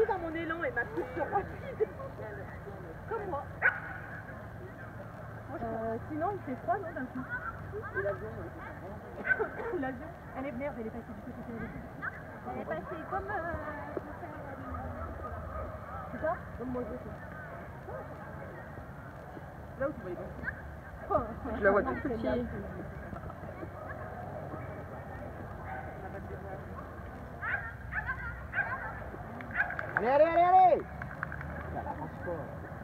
dans mon élan et ma culture rapide. Comme moi. Sinon, il fait froid, non, d'un coup. Et l'avion, l'avion. Elle est merde, elle est passée du côté de l'avion. Elle est passée comme... C'est ça? Comme moi, je sais. Là où tu vois les gars. Je la vois tout petit. Allez, allez, allez, allez! Ça avance pas.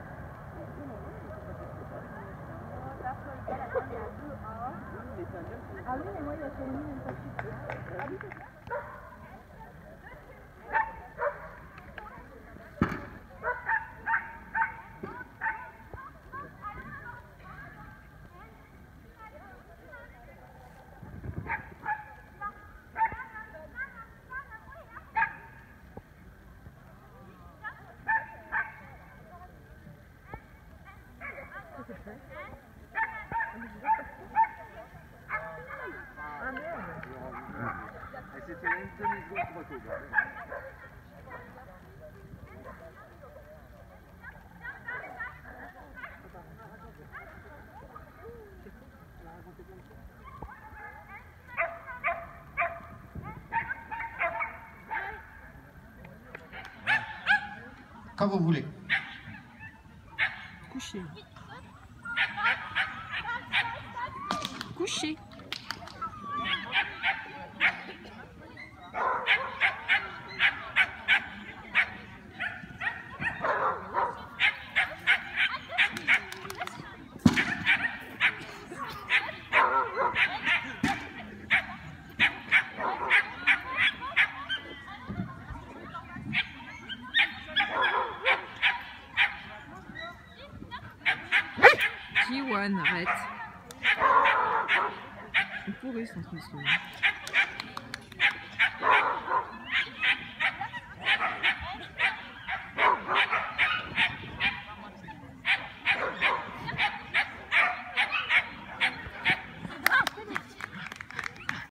Ah oui, mais moi, il a fait une même pas plus. Ah oui, c'est ça? C'était une demi-seconde pour retour. Quand vous voulez. Couché. Couché. Kiwan, arrête. Ils sont pourris, cette transmission.